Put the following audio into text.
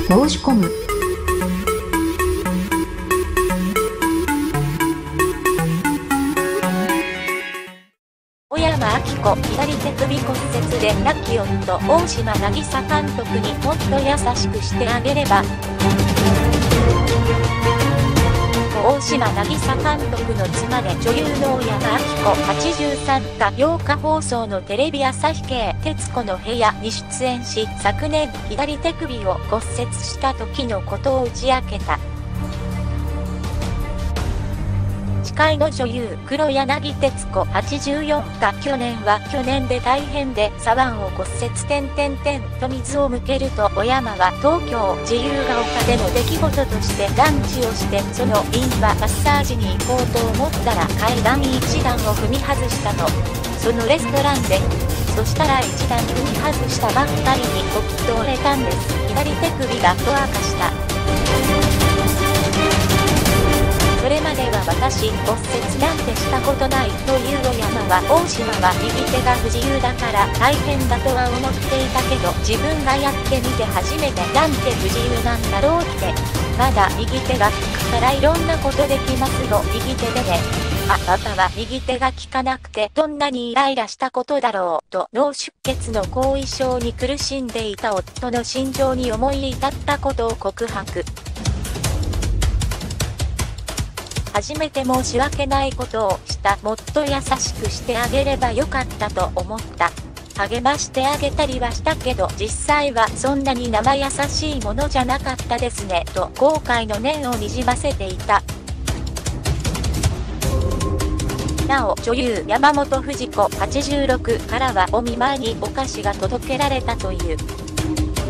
申し込む。 小山明子、左手首骨折で亡き夫、大島渚監督にもっと優しくしてあげれば。大島渚監督の妻で女優の小山明子83が8日放送のテレビ朝日系徹子の部屋に出演し、昨年左手首を骨折した時のことを打ち明けた。司会の女優黒柳徹子84が去年は去年で大変で左腕を骨折と水を向けると、小山は東京自由が丘での出来事としてランチをして、そのリンパマッサージに行こうと思ったら階段一段を踏み外したと。そのレストランで。そしたら一段踏み外したばっかりにポキッと折れたんです。左手首がと明かした。それまでは私、骨折なんてしたことないという小山は、大島は右手が不自由だから大変だとは思っていたけど、自分がやってみて初めてなんて不自由なんだろうって。まだ右手が利くからいろんなことできますの右手でね。あなたは右手が利かなくてどんなにイライラしたことだろうと、脳出血の後遺症に苦しんでいた夫の心情に思い至ったことを告白。初めて申し訳ないことをした。もっと優しくしてあげればよかったと思った。励ましてあげたりはしたけど、実際はそんなに生優しいものじゃなかったですねと後悔の念をにじませていた。なお、女優山本富士子86からはお見舞いにお菓子が届けられたという。